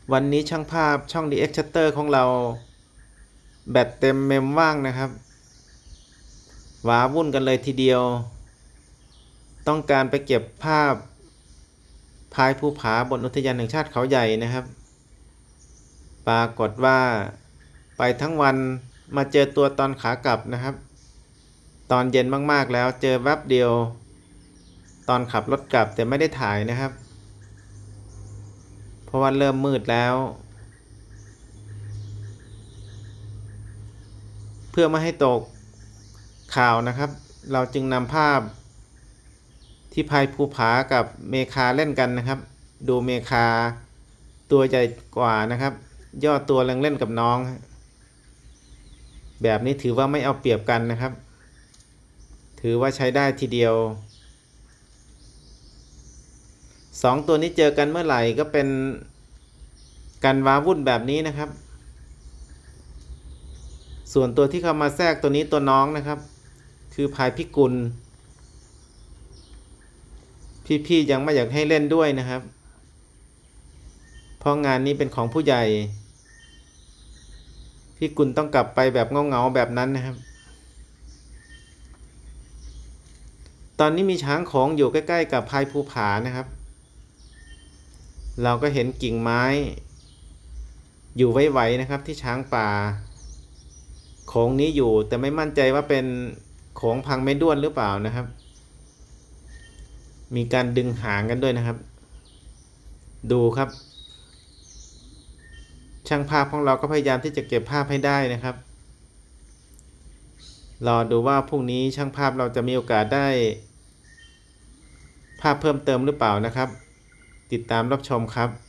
วันนี้ช่างภาพช่อง DX Shutter ของเราแบตเต็มเมมว่างนะครับว้าวุ่นกันเลยทีเดียวต้องการไปเก็บภาพพายภูผาบนอุทยานแห่งชาติเขาใหญ่นะครับปรากฏว่าไปทั้งวันมาเจอตัวตอนขากลับนะครับตอนเย็นมากๆแล้วเจอแวบเดียวตอนขับรถกลับแต่ไม่ได้ถ่ายนะครับเพราะว่าเริ่มมืดแล้วเพื่อไม่ให้ตกข่าวนะครับเราจึงนำภาพที่พายภูผากับเมคาเล่นกันนะครับดูเมคาตัวใหญ่กว่านะครับย่อตัวเล่นกับน้องแบบนี้ถือว่าไม่เอาเปรียบกันนะครับถือว่าใช้ได้ทีเดียว2ตัวนี้เจอกันเมื่อไหร่ก็เป็นการว้าวุ่นแบบนี้นะครับส่วนตัวที่เข้ามาแทรกตัวนี้ตัวน้องนะครับคือพายพิกุลพี่ๆยังไม่อยากให้เล่นด้วยนะครับเพราะงานนี้เป็นของผู้ใหญ่พี่กุลต้องกลับไปแบบเงาๆแบบนั้นนะครับตอนนี้มีช้างโขงอยู่ใกล้ๆกับพายภูผานะครับเราก็เห็นกิ่งไม้อยู่ไวๆนะครับที่ช้างป่าโขงนี้อยู่แต่ไม่มั่นใจว่าเป็นโขงพังไม่ด้วนหรือเปล่านะครับมีการดึงหางกันด้วยนะครับดูครับช่างภาพของเราก็พยายามที่จะเก็บภาพให้ได้นะครับรอดูว่าพรุ่งนี้ช่างภาพเราจะมีโอกาสได้ภาพเพิ่มเติมหรือเปล่านะครับติดตามรับชมครับ